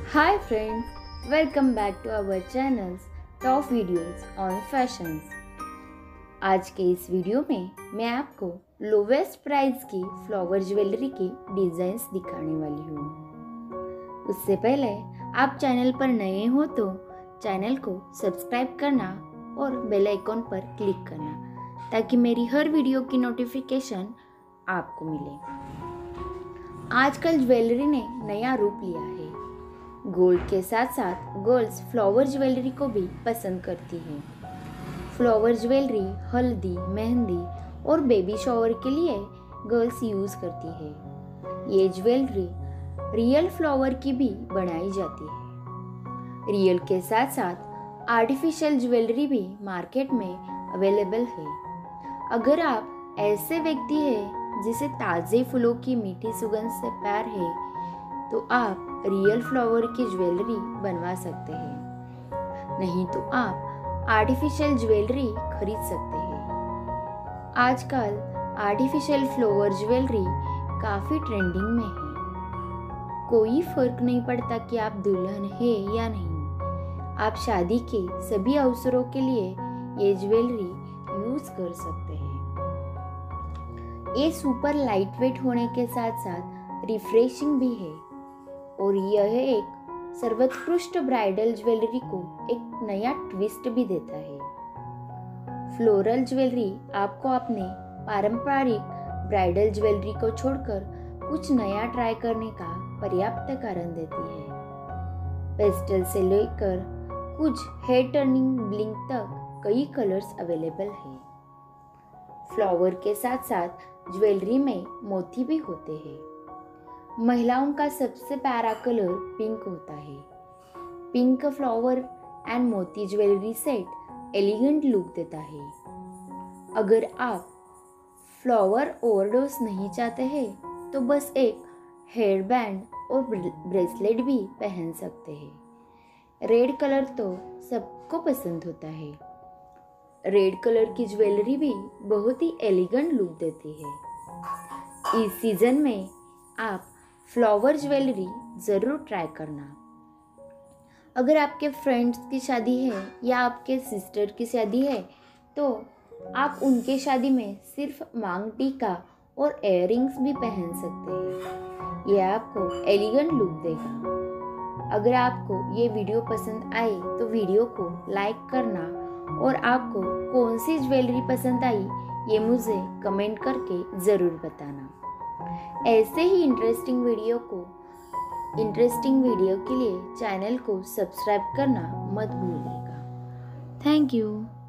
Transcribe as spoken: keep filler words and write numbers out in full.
Hi friends, welcome back to our channel's top videos on fashions। आज के इस video में मैं आपको लोवेस्ट प्राइस की फ्लावर ज्वेलरी की डिजाइन्स दिखाने वाली हूँ। उससे पहले आप चैनल पर नए हो तो चैनल को सब्सक्राइब करना और बेल आइकॉन पर क्लिक करना ताकि मेरी हर वीडियो की नोटिफिकेशन आपको मिले। आजकल ज्वेलरी ने नया रूप लिया है। गोल्ड के साथ साथ गर्ल्स फ्लावर ज्वेलरी को भी पसंद करती हैं। फ्लावर ज्वेलरी हल्दी, मेहंदी और बेबी शावर के लिए गर्ल्स यूज करती है। ये ज्वेलरी रियल फ्लावर की भी बनाई जाती है। रियल के साथ साथ आर्टिफिशियल ज्वेलरी भी मार्केट में अवेलेबल है। अगर आप ऐसे व्यक्ति हैं जिसे ताज़े फूलों की मीठी सुगंध से प्यार है तो आप रियल फ्लावर की ज्वेलरी बनवा सकते हैं, नहीं तो आप आर्टिफिशियल ज्वेलरी खरीद सकते हैं। आजकल आर्टिफिशियल फ्लावर ज्वेलरी काफ़ी ट्रेंडिंग में है। कोई फर्क नहीं पड़ता कि आप दुल्हन है या नहीं, आप शादी के सभी अवसरों के लिए ये ज्वेलरी यूज कर सकते हैं। ये सुपर लाइट वेट होने के साथ साथ रिफ्रेशिंग भी है और यह एक सर्वोत्कृष्ट ब्राइडल ज्वेलरी को एक नया ट्विस्ट भी देता है। फ्लोरल ज्वेलरी आपको अपने पारंपरिक ब्राइडल ज्वेलरी को छोड़कर कुछ नया ट्राई करने का पर्याप्त कारण देती है। पेस्टल से लेकर कुछ हेयर टर्निंग ब्लिंग तक कई कलर्स अवेलेबल हैं। फ्लावर के साथ साथ ज्वेलरी में मोती भी होते हैं। महिलाओं का सबसे प्यारा कलर पिंक होता है। पिंक फ्लावर एंड मोती ज्वेलरी सेट एलिगेंट लुक देता है। अगर आप फ्लावर ओवरडोज नहीं चाहते हैं तो बस एक हेयर बैंड और ब्रेसलेट भी पहन सकते हैं। रेड कलर तो सबको पसंद होता है। रेड कलर की ज्वेलरी भी बहुत ही एलिगेंट लुक देती है। इस सीजन में आप फ्लावर ज्वेलरी ज़रूर ट्राई करना। अगर आपके फ्रेंड्स की शादी है या आपके सिस्टर की शादी है तो आप उनके शादी में सिर्फ मांग टीका और इयररिंग्स भी पहन सकते हैं। यह आपको एलिगेंट लुक देगा। अगर आपको ये वीडियो पसंद आए तो वीडियो को लाइक करना और आपको कौन सी ज्वेलरी पसंद आई ये मुझे कमेंट करके ज़रूर बताना। ऐसे ही इंटरेस्टिंग वीडियो को इंटरेस्टिंग वीडियो के लिए चैनल को सब्सक्राइब करना मत भूलिएगा। Thank you.